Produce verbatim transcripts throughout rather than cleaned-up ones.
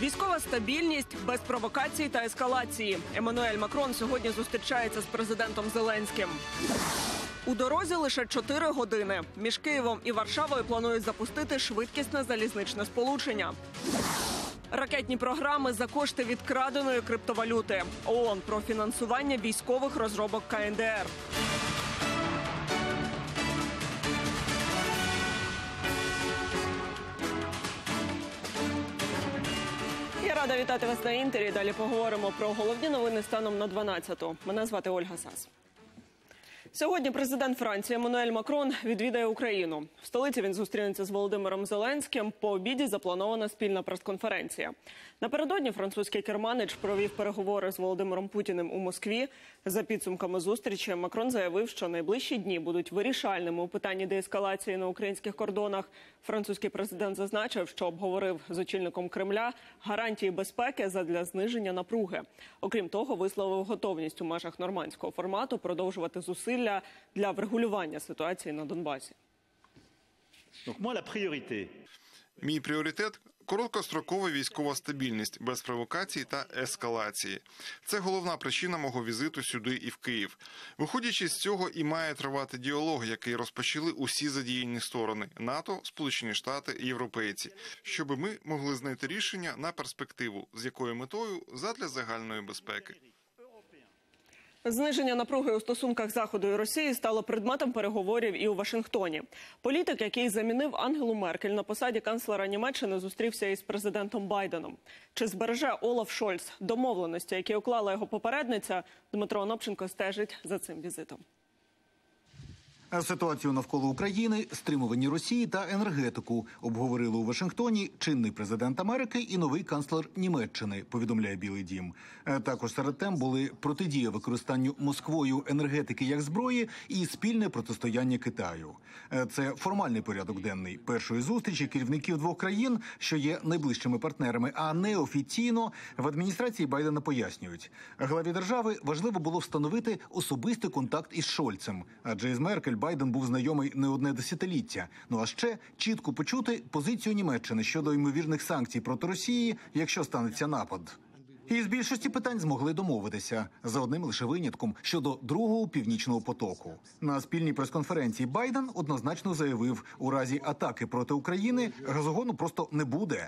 Військова стабільність без провокацій та ескалації. Еммануель Макрон сьогодні зустрічається з президентом Зеленським. У дорозі лише чотири години. Між Києвом і Варшавою планують запустити швидкісне залізничне сполучення. Ракетні програми за кошти від краденої криптовалюти. ООН про фінансування військових розробок Ка Ен Де Ер. Я рада вітати вас на Інтері. Далі поговоримо про головні новини станом на дванадцяту. Мене звати Ольга Сас. Сьогодні президент Франції Еммануель Макрон відвідає Україну. В столиці він зустрінеться з Володимиром Зеленським. По обіді запланована спільна прес-конференція. Напередодні французький керманич провів переговори з Володимиром Путіним у Москві. За підсумками зустрічі Макрон заявив, що найближчі дні будуть вирішальними у питанні деескалації на українських кордонах. Французький президент зазначив, що обговорив з очільником Кремля гарантії безпеки задля зниження напруги. Окрім того, висловив готовність у межах нормандського формату продовжувати зусилля для врегулювання ситуації на Донбасі. Мій пріоритет – короткострокова військова стабільність, без провокацій та ескалації. Це головна причина мого візиту сюди і в Київ. Виходячи з цього, і має тривати діалог, який розпочали усі задіяні сторони – НАТО, Сполучені Штати, європейці, щоб ми могли знайти рішення на перспективу, з якою метою задля загальної безпеки. Зниження напруги у стосунках Заходу і Росії стало предметом переговорів і у Вашингтоні. Політик, який замінив Ангелу Меркель на посаді канцлера Німеччини, зустрівся із президентом Байденом. Чи збереже Олаф Шольц домовленості, які уклала його попередниця? Дмитро Онопченко стежить за цим візитом. Ситуацію навколо України, стримування Росії та енергетику обговорили у Вашингтоні чинний президент Америки і новий канцлер Німеччини, повідомляє Білий дім. Також серед тем були протидія використанню Москвою енергетики як зброї і спільне протистояння Китаю. Це формальний порядок денний першої зустрічі керівників двох країн, що є найближчими партнерами, а неофіційно в адміністрації Байдена пояснюють. Главі держави важливо було встановити особистий контакт із Шольцем, адже із Меркель Байден був знайомий не одне десятиліття. Ну а ще чітко почути позицію Німеччини щодо ймовірних санкцій проти Росії, якщо станеться напад. І з більшості питань змогли домовитися, за одним лише винятком, щодо другого північного потоку. На спільній прес-конференції Байден однозначно заявив, у разі атаки проти України газогону просто не буде.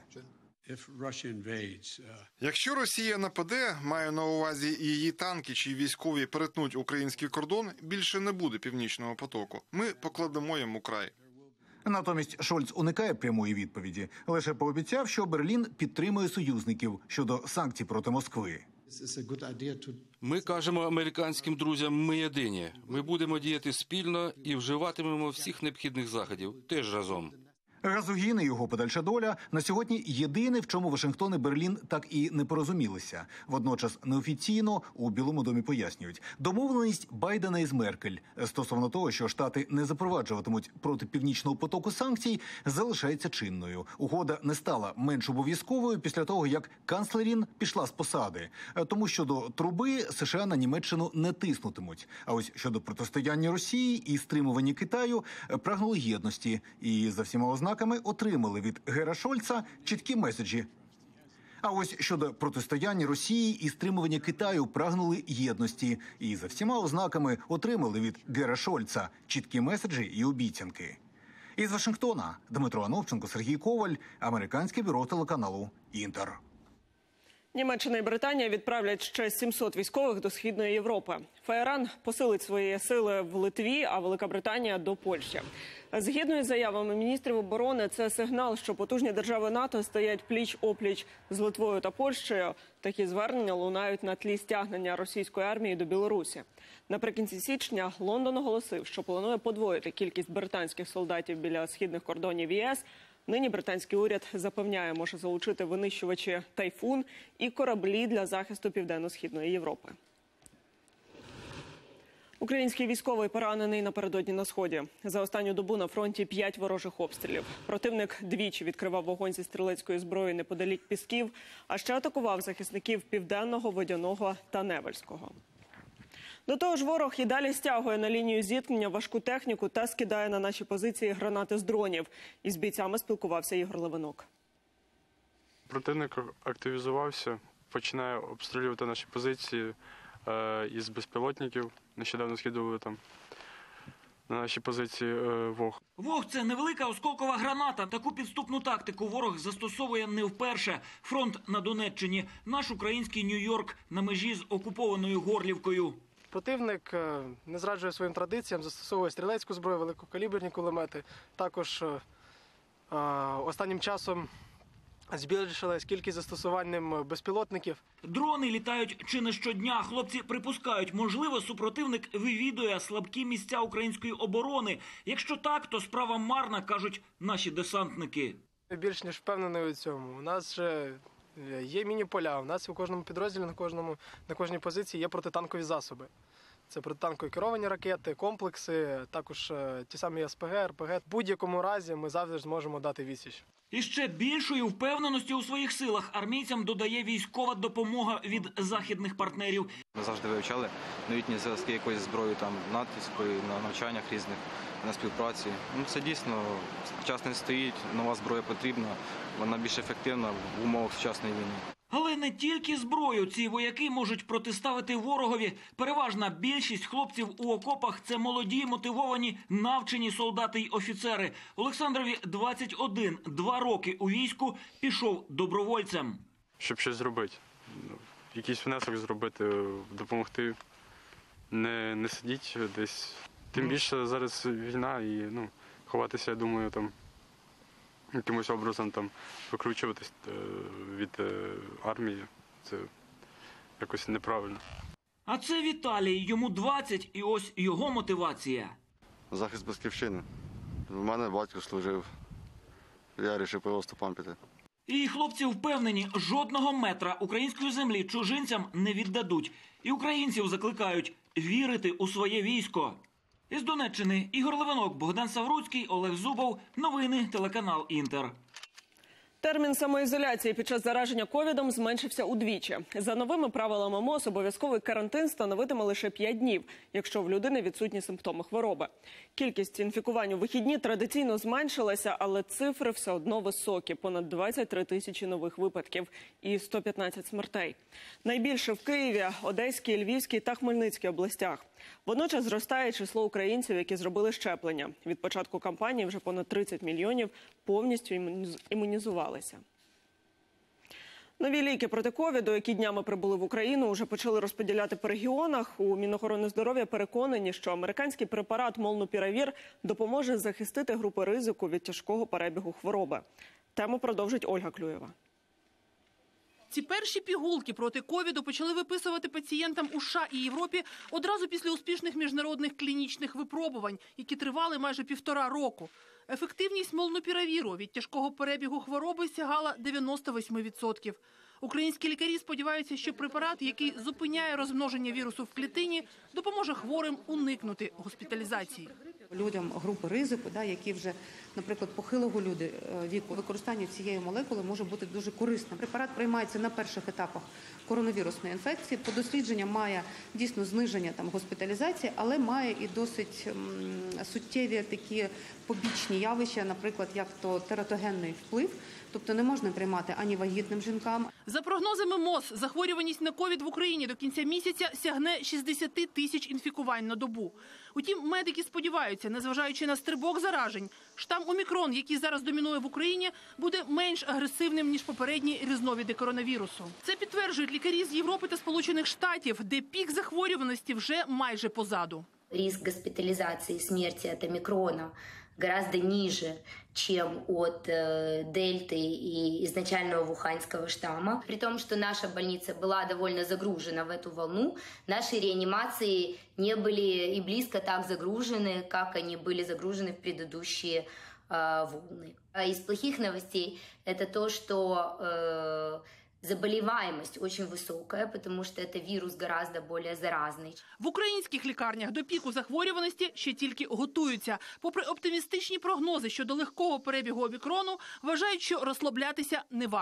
Якщо Росія нападе, маю на увазі її танки чи військові перетнуть український кордон, більше не буде північного потоку. Ми покладемо йому край. Натомість Шольц уникає прямої відповіді. Лише пообіцяв, що Берлін підтримує союзників щодо санкцій проти Москви. Ми кажемо американським друзям, ми єдині. Ми будемо діяти спільно і вживатимемо всіх необхідних заходів, теж разом. Газогін і його подальша доля на сьогодні єдине, в чому Вашингтон і Берлін так і не порозумілися. Водночас неофіційно у Білому домі пояснюють. Домовленість Байдена із Меркель стосовно того, що Штати не запроваджуватимуть проти Північного потоку санкцій, залишається чинною. Угода не стала менш обов'язковою після того, як канцлерін пішла з посади. Тому щодо труби США на Німеччину не тиснутимуть. А ось щодо протистояння Росії і стримування Китаю прагнули єдності. І за всіма ознаками отримали від Гера Шольца чіткі меседжі. А ось щодо протистояння Росії і стримування Китаю прагнули єдності. І за всіма ознаками отримали від Гера Шольца чіткі меседжі і обіцянки. Із Вашингтона Дмитро Онопченко, Сергій Коваль, американське бюро телеканалу «Інтер». Німеччина і Британія відправлять ще сімсот військових до Східної Європи. Феєран посилить свої сили в Литві, а Велика Британія – до Польщі. Згідно із заявами міністрів оборони, це сигнал, що потужні держави НАТО стоять пліч-опліч з Литвою та Польщею. Такі звернення лунають на тлі стягнення російської армії до Білорусі. Наприкінці січня Лондон оголосив, що планує подвоїти кількість британських солдатів біля східних кордонів ЄС. Нині британський уряд запевняє, може залучити винищувачі «Тайфун» і кораблі для захисту Південно-Східної Європи. Український військовий поранений напередодні на Сході. За останню добу на фронті п'ять ворожих обстрілів. Противник двічі відкривав вогонь зі стрілецької зброї неподалік Пісків, а ще атакував захисників Південного, Водяного та Невельського. До того ж, ворог і далі стягує на лінію зіткнення важку техніку та скидає на наші позиції гранати з дронів. Із бійцями спілкувався Ігор Левинок. Противник активізувався, починає обстрілювати наші позиції е, із безпілотників. Нещодавно скидували там на наші позиції е, ВОГ. ВОГ – це невелика осколкова граната. Таку підступну тактику ворог застосовує не вперше. Фронт на Донеччині, наш український Нью-Йорк на межі з окупованою Горлівкою. Противник не зраджує своїм традиціям, застосовує стрілецьку зброю, великокаліберні кулемети. Також е, останнім часом збільшилась кількість застосувань ним безпілотників. Дрони літають чи не щодня. Хлопці припускають, можливо, супротивник вивідує слабкі місця української оборони. Якщо так, то справа марна, кажуть наші десантники. Більш ніж впевнений у цьому. У нас вже є міні-поля, у нас у кожному підрозділі, на, кожному, на кожній позиції є протитанкові засоби. Це протитанкові керовані ракети, комплекси, також ті самі ес пе ге, ер пе ге. В будь-якому разі ми завжди зможемо дати відсіч. І ще більшої впевненості у своїх силах армійцям додає військова допомога від західних партнерів. Ми завжди вивчали новітні зв'язки якоїсь зброї, там, натівської, на навчаннях різних, на співпраці. Ну, це дійсно, час не стоїть, нова зброя потрібна, вона більш ефективна в умовах сучасної війни. Але не тільки зброю ці вояки можуть протиставити ворогові. Переважна більшість хлопців у окопах – це молоді, мотивовані, навчені солдати й офіцери. Олександрові двадцять один, два роки у війську, пішов добровольцем. Щоб щось зробити, якийсь внесок зробити, допомогти, не, не сидіти десь. Тим більше зараз війна і ну, ховатися, я думаю, там якимось образом там викручуватись від армії, це якось неправильно. А це Віталій, йому двадцять, і ось його мотивація. Захист батьківщини. У мене батько служив, я вирішив по його стопам піти. І хлопці впевнені, жодного метра української землі чужинцям не віддадуть. І українців закликають вірити у своє військо. Із Донеччини Ігор Левинок, Богдан Савруцький, Олег Зубов. Новини, телеканал «Інтер». Термін самоізоляції під час зараження ковідом зменшився удвічі. За новими правилами МОЗ обов'язковий карантин становитиме лише п'ять днів, якщо в людини відсутні симптоми хвороби. Кількість інфікувань у вихідні традиційно зменшилася, але цифри все одно високі – понад двадцять три тисячі нових випадків і сто п'ятнадцять смертей. Найбільше в Києві, Одеській, Львівській та Хмельницькій областях. Водночас зростає число українців, які зробили щеплення. Від початку кампанії вже понад тридцять мільйонів повністю імунізувалися. Нові ліки проти ковіду, які днями прибули в Україну, вже почали розподіляти по регіонах. У Мінохорони здоров'я переконані, що американський препарат Молнупіравір допоможе захистити групи ризику від тяжкого перебігу хвороби. Тему продовжить Ольга Клюєва. Ці перші пігулки проти ковіду почали виписувати пацієнтам у США і Європі одразу після успішних міжнародних клінічних випробувань, які тривали майже півтора року. Ефективність молнупіравіру від тяжкого перебігу хвороби сягала дев'яносто вісім відсотків. Українські лікарі сподіваються, що препарат, який зупиняє розмноження вірусу в клітині, допоможе хворим уникнути госпіталізації. Людям групи ризику, да, які вже, наприклад, похилого люди віку, використання цієї молекули може бути дуже корисним. Препарат приймається на перших етапах коронавірусної інфекції. По дослідженням має дійсно зниження там госпіталізації, але має і досить м, суттєві такі побічні явища, наприклад, як то тератогенний вплив. Тобто не можна приймати ані вагітним жінкам. За прогнозами МОЗ, захворюваність на ковід в Україні до кінця місяця сягне шістдесят тисяч інфікувань на добу. Утім, медики сподіваються, незважаючи на стрибок заражень, штам Омікрон, який зараз домінує в Україні, буде менш агресивним, ніж попередні різновиди коронавірусу. Це підтверджують лікарі з Європи та Сполучених Штатів, де пік захворюваності вже майже позаду. Риск госпитализации и смерти от омикрона гораздо ниже, чем от э, дельты и изначального вуханьского штамма. При том, что наша больница была довольно загружена в эту волну, наши реанимации не были и близко так загружены, как они были загружены в предыдущие э, волны. А из плохих новостей это то, что э, заболеваемость очень высокая, потому что это вирус гораздо более заразный. В українських лікарнях до піку захворюваності ще тільки готуються. Попри оптимістичні прогнози щодо легкого перебігу омікрону, вважають, що розслаблятися не варто.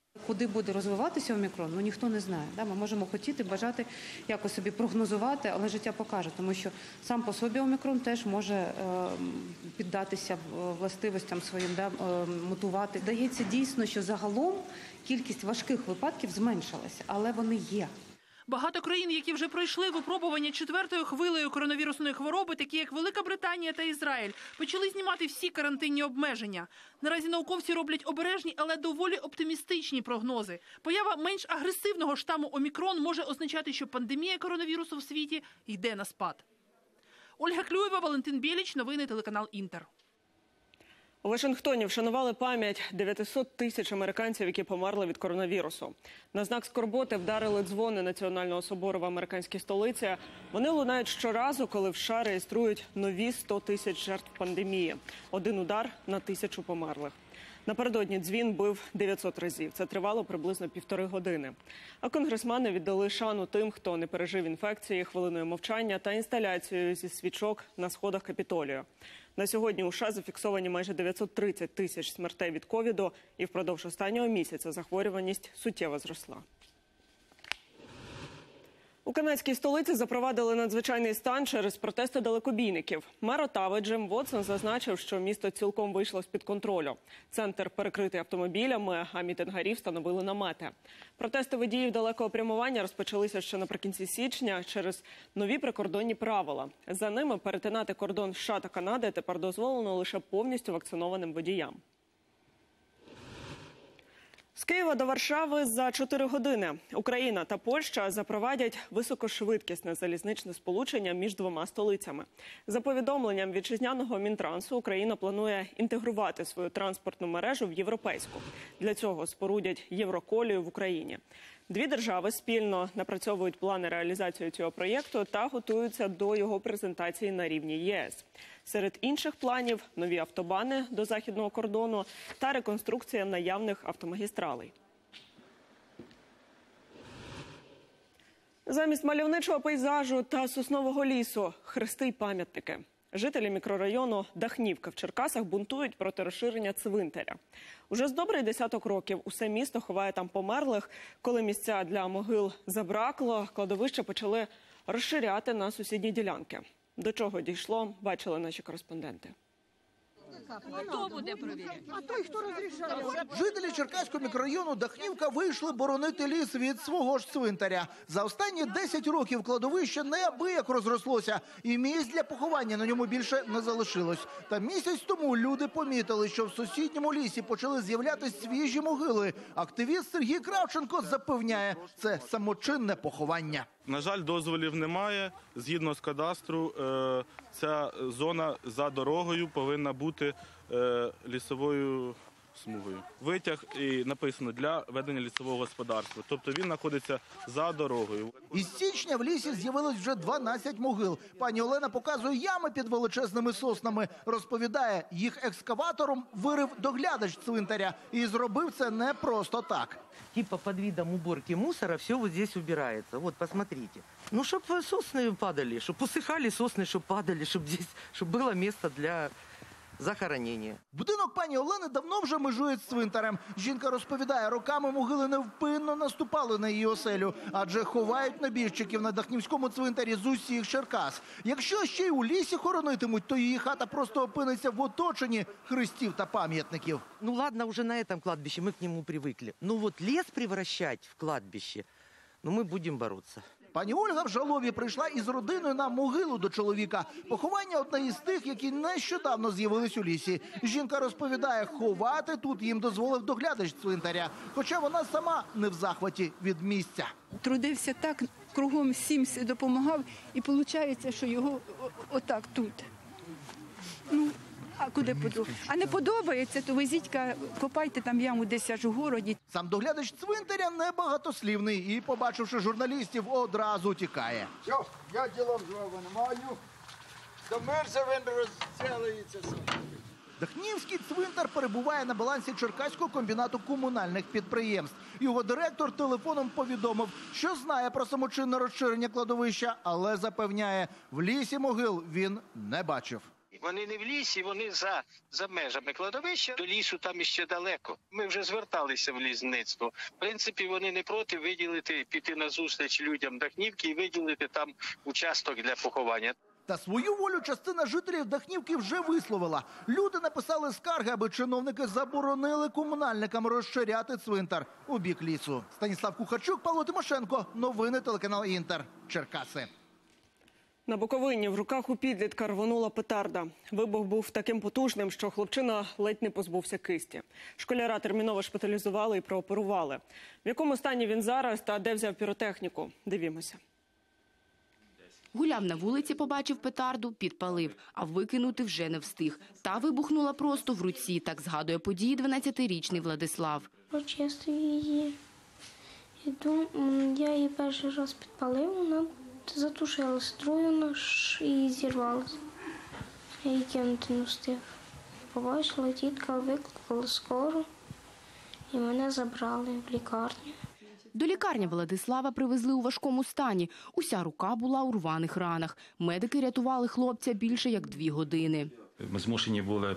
Куди буде розвиватися омікрон, ну ніхто не знає. Ми можемо хотіти, бажати, якось собі прогнозувати, але життя покаже, тому що сам по собі омікрон теж може піддатися властивостям своїм, мутувати. Здається дійсно, що загалом кількість важких випадків зменшилася, але вони є. Багато країн, які вже пройшли випробування четвертою хвилею коронавірусної хвороби, такі як Велика Британія та Ізраїль, почали знімати всі карантинні обмеження. Наразі науковці роблять обережні, але доволі оптимістичні прогнози. Поява менш агресивного штаму омікрон може означати, що пандемія коронавірусу в світі йде на спад. Ольга Клюєва, Валентин Біліч, новини телеканал «Інтер». У Вашингтоні вшанували пам'ять дев'ятисот тисяч американців, які померли від коронавірусу. На знак скорботи вдарили дзвони Національного собору в американській столиці. Вони лунають щоразу, коли в США реєструють нові сто тисяч жертв пандемії. Один удар на тисячу померлих. Напередодні дзвін бив дев'ятсот разів. Це тривало приблизно півтори години. А конгресмени віддали шану тим, хто не пережив інфекції, хвилиною мовчання та інсталяцією зі свічок на сходах Капітолію. На сьогодні у США зафіксовані майже дев'ятсот тридцять тисяч смертей від ковіду, і впродовж останнього місяця захворюваність суттєво зросла. У канадській столиці запровадили надзвичайний стан через протести далекобійників. Мер Оттави Джим Вотсон зазначив, що місто цілком вийшло з-під контролю. Центр перекритий автомобілями, а мітингарі встановили намети. Протести водіїв далекого прямування розпочалися ще наприкінці січня через нові прикордонні правила. За ними перетинати кордон США та Канади тепер дозволено лише повністю вакцинованим водіям. З Києва до Варшави за чотири години. Україна та Польща запровадять високошвидкісне залізничне сполучення між двома столицями. За повідомленням вітчизняного Мінтрансу, Україна планує інтегрувати свою транспортну мережу в європейську. Для цього спорудять Євроколію в Україні. Дві держави спільно напрацьовують плани реалізації цього проєкту та готуються до його презентації на рівні ЄС. Серед інших планів – нові автобани до західного кордону та реконструкція наявних автомагістралей. Замість мальовничого пейзажу та соснового лісу – хрести й пам'ятники. Жителі мікрорайону Дахнівка в Черкасах бунтують проти розширення цвинтаря. Уже з добрий десяток років усе місто ховає там померлих. Коли місця для могил забракло, кладовища почали розширяти на сусідні ділянки. До чого дійшло, бачили наші кореспонденти. Хто буде перевіряти? А той, хто розрішає. Жителі Черкаського мікрорайону Дахнівка вийшли боронити ліс від свого ж цвинтаря. За останні десять років кладовище неабияк розрослося, і місць для поховання на ньому більше не залишилось. Та місяць тому люди помітили, що в сусідньому лісі почали з'являтися свіжі могили. Активіст Сергій Кравченко запевняє, це самочинне поховання. На жаль, дозволів немає. Згідно з кадастру, ця зона за дорогою повинна бути лісовою смугою. Витяг і написано «для ведення лісового господарства». Тобто він знаходиться за дорогою. Із січня в лісі з'явилось вже дванадцять могил. Пані Олена показує ями під величезними соснами. Розповідає, їх екскаватором вирив доглядач цвинтаря. І зробив це не просто так. Типа под видом уборки мусора все вот здесь убирается. Вот, посмотрите. Ну, чтобы сосны падали, чтобы усыхали сосны, чтобы падали, чтобы здесь, чтобы было место для захоронення. Будинок пані Олени давно вже межує з цвинтарем. Жінка розповідає, роками могили невпинно наступали на її оселю, адже ховають набіжчиків на Дахнівському цвинтарі з усіх Черкас. Якщо ще й у лісі хоронитимуть, то її хата просто опиниться в оточенні хрестів та пам'ятників. Ну ладно, уже на этом кладбище мы к нему привыкли. Ну вот лес превращать в кладбище, ну мы будем бороться. Пані Ольга в Жалові прийшла із родиною на могилу до чоловіка. Поховання одне із тих, які нещодавно з'явились у лісі. Жінка розповідає, ховати тут їм дозволив доглядач цвинтаря. Хоча вона сама не в захваті від місця. Трудився так, кругом всім допомагав, і виходить, що його отак тут. Ну, а куди подобається? А не подобається, то везіть, копайте там яму десь аж у городі. Сам доглядач цвинтаря небагатослівний і, побачивши журналістів, одразу тікає. Все, я ділом з вами не маю. До мерця він розцілується. Дахнівський цвинтар перебуває на балансі Черкаського комбінату комунальних підприємств. Його директор телефоном повідомив, що знає про самочинне розширення кладовища, але запевняє, в лісі могил він не бачив. Вони не в лісі, вони за, за межами кладовища. До лісу там іще далеко. Ми вже зверталися в лісництво. В принципі, вони не проти виділити, піти на зустріч людям Дахнівки і виділити там участок для поховання. Та свою волю частина жителів Дахнівки вже висловила. Люди написали скарги, аби чиновники заборонили комунальникам розширяти цвинтар у бік лісу. Станіслав Кухарчук, Павло Тимошенко. Новини телеканал Інтер. Черкаси. На Буковині в руках у підлітка рвонула петарда. Вибух був таким потужним, що хлопчина ледь не позбувся кисті. Школяра терміново шпиталізували і прооперували. В якому стані він зараз та де взяв піротехніку? Дивімося. Гуляв на вулиці, побачив петарду, підпалив, а викинути вже не встиг. Та вибухнула просто в руці, так згадує події дванадцятирічний Владислав. Почистив її. І дум... Я її перший раз підпалив, вона затушилася, другу і зірвалася. Я її кинути не встиг. Побачила, тітка викликала скору і мене забрали в лікарню. До лікарні Владислава привезли у важкому стані. Уся рука була у рваних ранах. Медики рятували хлопця більше як дві години. Ми змушені були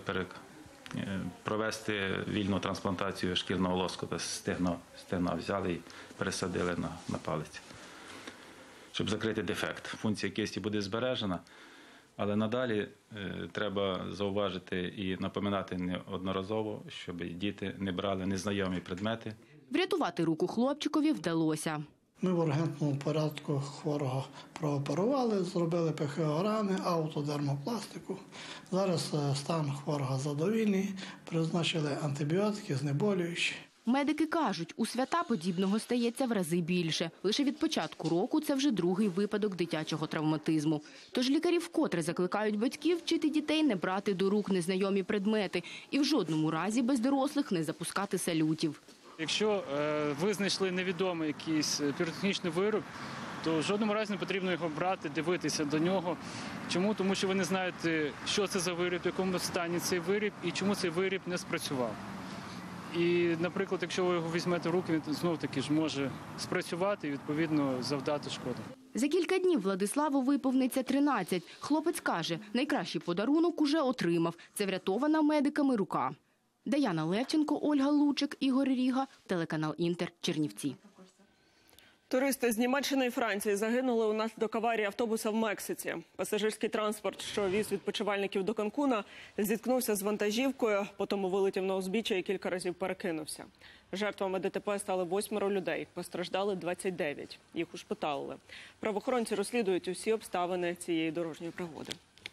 провести вільну трансплантацію шкірного лоскута з стегна. Стегна взяли і пересадили на, на палець, щоб закрити дефект. Функція кисті буде збережена, але надалі е, треба зауважити і напоминати неодноразово, щоб діти не брали незнайомі предмети. Врятувати руку хлопчикові вдалося. Ми в ургентному порядку хворого прооперували, зробили пехеограми, аутодермопластику. Зараз стан хворого задовільний, призначили антибіотики, знеболюючі. Медики кажуть, у свята подібного стається в рази більше. Лише від початку року це вже другий випадок дитячого травматизму. Тож лікарі вкотре закликають батьків вчити дітей не брати до рук незнайомі предмети і в жодному разі без дорослих не запускати салютів. Якщо е, ви знайшли невідомий якийсь піротехнічний вироб, то в жодному разі не потрібно його брати, дивитися до нього. Чому? Тому що ви не знаєте, що це за виріб, в якому стані цей виріб і чому цей виріб не спрацював. І, наприклад, якщо ви його візьмете в руки, він знов-таки ж може спрацювати і, відповідно, завдати шкоди. За кілька днів Владиславу виповниться тринадцять. Хлопець каже, найкращий подарунок уже отримав. Це врятована медиками рука. Даяна Левченко, Ольга Лучик, Ігор Ріга, телеканал Інтер, Чернівці. Туристи з Німеччини і Франції загинули унаслідок аварії автобуса в Мексиці. Пасажирський транспорт, що віз відпочивальників до Канкуна, зіткнувся з вантажівкою, потім вилетів на узбіччя і кілька разів перекинувся. Жертвами ДТП стали восьмеро людей, постраждали двадцять дев'ять. Їх ушпиталили. Правоохоронці розслідують усі обставини цієї дорожньої пригоди.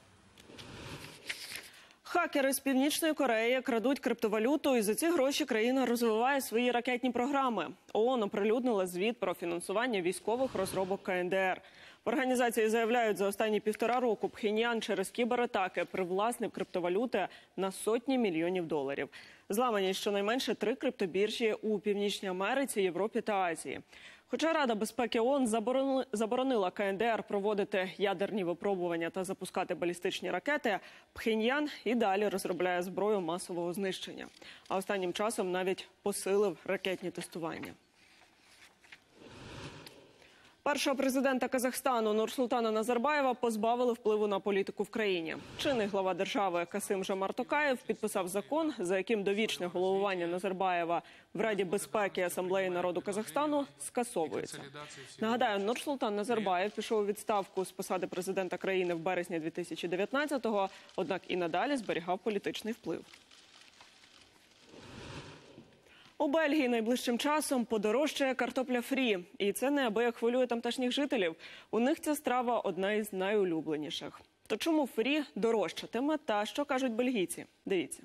Хакери з Північної Кореї крадуть криптовалюту, і за ці гроші країна розвиває свої ракетні програми. ООН оприлюднила звіт про фінансування військових розробок КНДР. В організації заявляють, за останні півтора року Пхеньян через кібератаки привласнив криптовалюти на сотні мільйонів доларів. Зламані щонайменше три криптобіржі у Північній Америці, Європі та Азії. Хоча Рада безпеки ООН заборонила КНДР проводити ядерні випробування та запускати балістичні ракети, Пхеньян і далі розробляє зброю масового знищення. А останнім часом навіть посилив ракетні тестування. Першого президента Казахстану Нурсултана Назарбаєва позбавили впливу на політику в країні. Чинний глава держави Касим-Жомарт Токаєв підписав закон, за яким довічне головування Назарбаєва в Раді безпеки Асамблеї народу Казахстану скасовується. Нагадаю, Нурсултан Назарбаєв пішов у відставку з посади президента країни в березні дві тисячі дев'ятнадцятого, однак і надалі зберігав політичний вплив. У Бельгії найближчим часом подорожчає картопля фрі. І це неабияк хвилює тамтешніх жителів. У них ця страва одна із найулюбленіших. То чому фрі дорожчатиме та що кажуть бельгійці? Дивіться.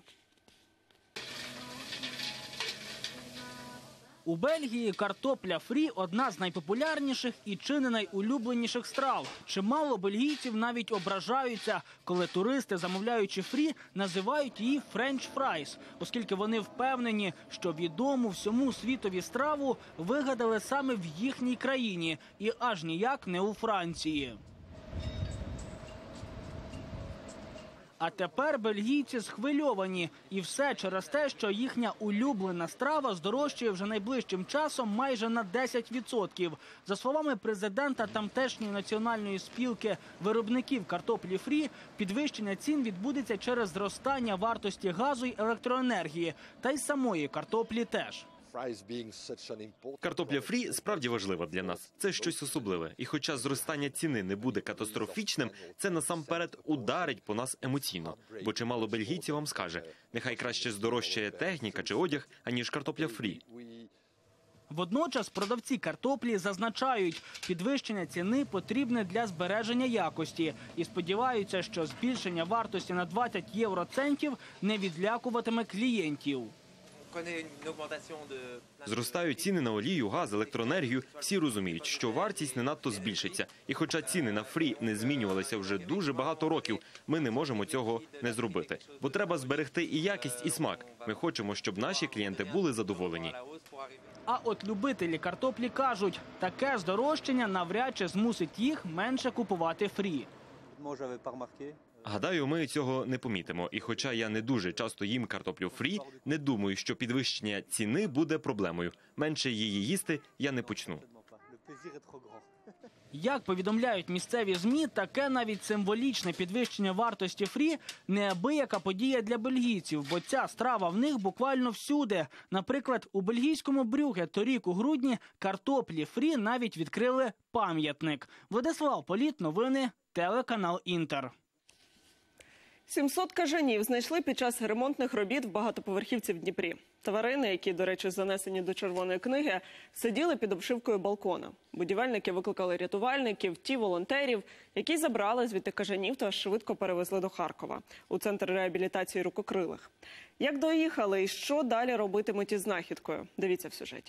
У Бельгії картопля фрі – одна з найпопулярніших і чи не найулюбленіших страв. Чимало бельгійців навіть ображаються, коли туристи, замовляючи фрі, називають її «френч фрайс», оскільки вони впевнені, що відому всьому світові страву вигадали саме в їхній країні і аж ніяк не у Франції. А тепер бельгійці схвильовані. І все через те, що їхня улюблена страва здорожчає вже найближчим часом майже на десять відсотків. За словами президента тамтешньої національної спілки виробників картоплі фрі, підвищення цін відбудеться через зростання вартості газу й електроенергії. Та й самої картоплі теж. Картопля фрі справді важлива для нас. Це щось особливе. І хоча зростання ціни не буде катастрофічним, це насамперед ударить по нас емоційно. Бо чимало бельгійців вам скаже, нехай краще здорожчає техніка чи одяг, аніж картопля фрі. Водночас продавці картоплі зазначають, підвищення ціни потрібне для збереження якості і сподіваються, що збільшення вартості на двадцять євроцентів не відлякуватиме клієнтів. Зростають ціни на олію, газ, електроенергію. Всі розуміють, що вартість не надто збільшиться. І хоча ціни на фрі не змінювалися вже дуже багато років, ми не можемо цього не зробити. Бо треба зберегти і якість, і смак. Ми хочемо, щоб наші клієнти були задоволені. А от любителі картоплі кажуть, таке здорожчання навряд чи змусить їх менше купувати фрі. Гадаю, ми цього не помітимо. І хоча я не дуже часто їм картоплю фрі, не думаю, що підвищення ціни буде проблемою. Менше її їсти я не почну. Як повідомляють місцеві ЗМІ, таке навіть символічне підвищення вартості фрі – неабияка подія для бельгійців, бо ця страва в них буквально всюди. Наприклад, у бельгійському Брюгге торік у грудні картоплі фрі навіть відкрили пам'ятник. Владислав Політ, новини, телеканал «Інтер». сімсот кажанів знайшли під час ремонтних робіт в багатоповерхівці в Дніпрі. Тварини, які, до речі, занесені до Червоної книги, сиділи під обшивкою балкона. Будівельники викликали рятувальників, ті волонтерів, які забрали звідти кажанів та швидко перевезли до Харкова, у центр реабілітації рукокрилих. Як доїхали і що далі робитимуть із знахідкою? Дивіться в сюжеті.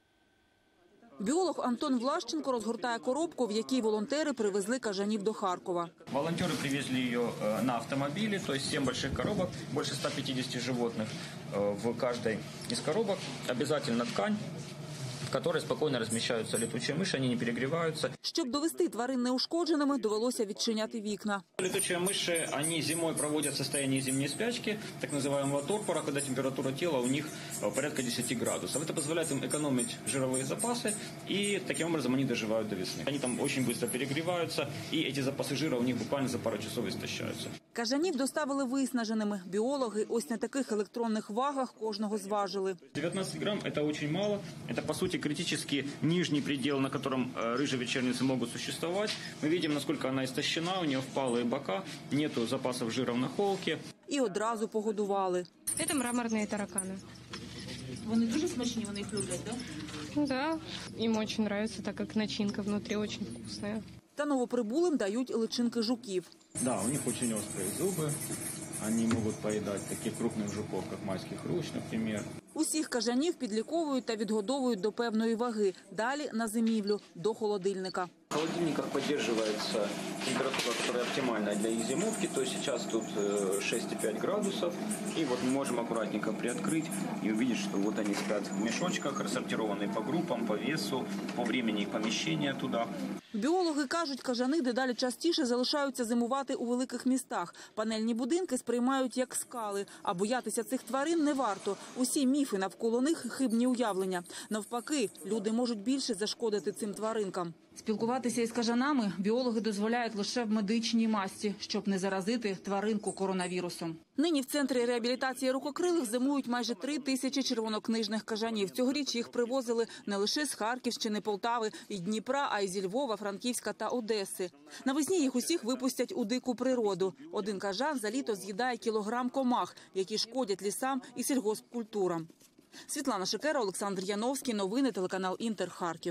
Біолог Антон Влащенко розгортає коробку, в якій волонтери привезли кажанів до Харкова. Волонтеры привезли ее на автомобиле, то есть семь больших коробок, больше ста пятидесяти животных в каждой из коробок. Обязательно ткань, в которой спокойно размещаются летучие мыши, они не перегреваются. Щоб довести тварин неушкодженими, довелося відчиняти вікна. Летучие мыши, они зимой проводят в состоянии зимней спячки, так называемого торпора, когда температура тела у них порядка десяти градусов. Это позволяет им экономить жировые запасы, и таким образом они доживают до весны. Они там очень быстро перегреваются, и эти запасы жира у них буквально за пару часов истощаются. Кажанів доставили виснаженими. Біологи ось на таких електронних вагах кожного зважили. девятнадцать грамм – это очень мало. Это, по сути, критически нижний предел, на котором рыжие вечерницы могут существовать. Мы видим, насколько она истощена, у нее впалые бока, нету запасов жира в нахолке. І одразу погодували. Це мраморні таракани. Вони дуже смачні, вони їх люблять, так? Ну да, їм дуже подобається, так як начинка внутрі дуже вкусна. Та новоприбулим дають личинки жуків. Да, у них очень острые зубы. Они могут поедать таких крупных жуков, как майский хрущ, например. Усіх кажанів підліковують та відгодовують до певної ваги. Далі на зимівлю, до холодильника. В холодильниках поддерживается температура, которая оптимальна для их зимовки. То есть сейчас тут шесть и пять градусов. И вот мы можем аккуратненько приоткрыть и увидеть, что вот они спят в мешочках, рассортированные по группам, по весу, по времени их помещения туда. Біологи кажуть, кажани дедалі частіше залишаються зимувати у великих містах. Панельні будинки сприймають як скали, а боятися цих тварин не варто. Усі міфи навколо них – хибні уявлення. Навпаки, люди можуть більше зашкодити цим тваринкам. Спілкуватися із кажанами біологи дозволяють лише в медичній масці, щоб не заразити тваринку коронавірусом. Нині в центрі реабілітації рукокрилих зимують майже три тисячі червонокнижних кажанів. Цьогоріч їх привозили не лише з Харківщини, Полтави і Дніпра, а й зі Львова, Франківська та Одеси. Навесні їх усіх випустять у дику природу. Один кажан за літо з'їдає кілограм комах, які шкодять лісам і сільгоспкультурам. Світлана Шикера, Олександр Яновський. Новини, телеканал «Інтер», Харків.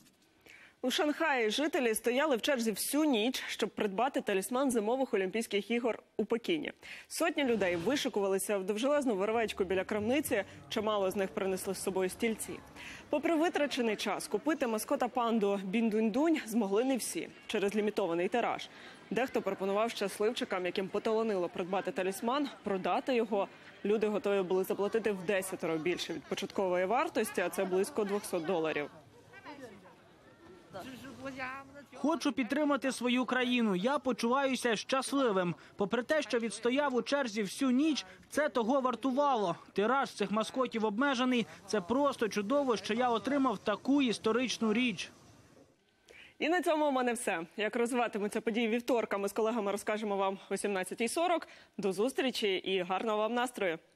У Шанхаї жителі стояли в черзі всю ніч, щоб придбати талісман зимових Олімпійських ігор у Пекіні. Сотні людей вишикувалися в довжелезну вервечку біля крамниці, чимало з них принесли з собою стільці. Попри витрачений час, купити маскота панду Біндунь-дунь змогли не всі через лімітований тираж. Дехто пропонував щасливчикам, яким поталанило придбати талісман, продати його. Люди готові були заплатити в десятеро більше від початкової вартості, а це близько двохсот доларів. Хочу підтримати свою країну. Я почуваюся щасливим. Попри те, що відстояв у черзі всю ніч, це того вартувало. Тираж цих маскотів обмежений. Це просто чудово, що я отримав таку історичну річ. І на цьому у мене все. Як розвиватимуться події вівторка, ми з колегами розкажемо вам о сімнадцятій сорок. До зустрічі і гарного вам настрою.